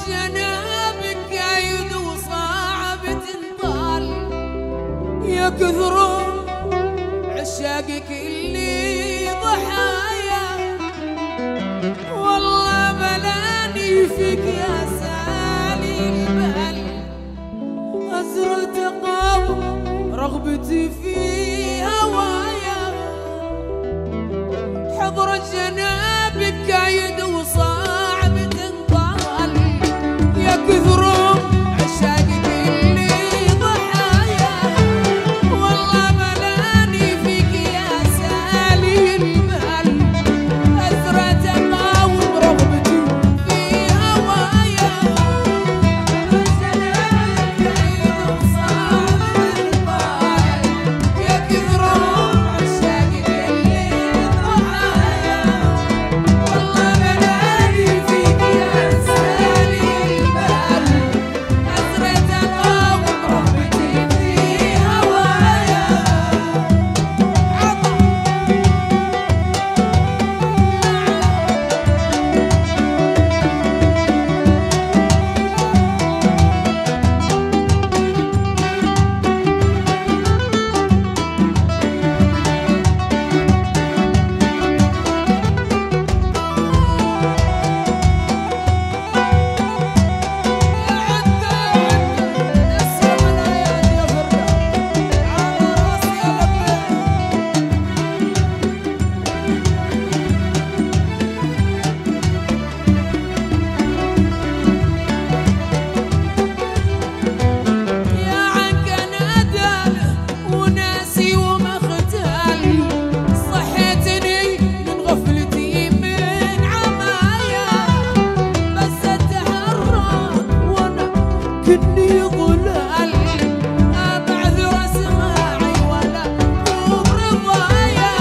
جنابك عيد وصعب تنطال، يا كثر عشاقك اللي ضحايا، والله ملاني فيك يا سالي البال، أزرع تقاوم رغبتي في هوايا، حضر جنابك عيد وصعب تنطال، يا كثر عشاقك اللي ضحايا، والله ملاني فيك يا سالي البال، أزرع تقاوم رغبتي في هوايا، جنابك عيد وصعب تنطال، يا كثر عشاقك اللي ضحايا، والله ملاني فيك يا سالي البال، أزرع تقاوم رغبتي في هوايا. كني ضلال أبعذر أسماعي ولا برضايا،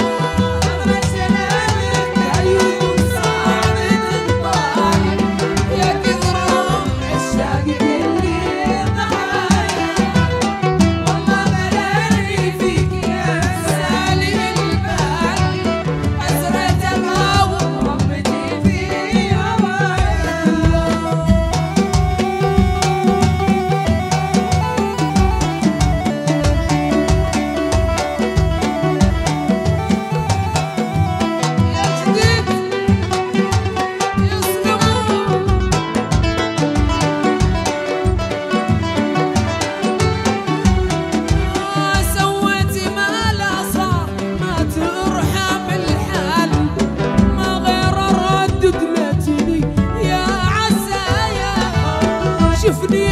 جنابك عيد وصعب تنطال، يا كثر عشاقك اللي ضحايا، والله ملاني فيك يا سالي البال، أزرع تقاوم رغبتي في هوايا. سويتي ما لا صار ما ترحم الحال، ما غير ردد لتني يا عسايا، شفني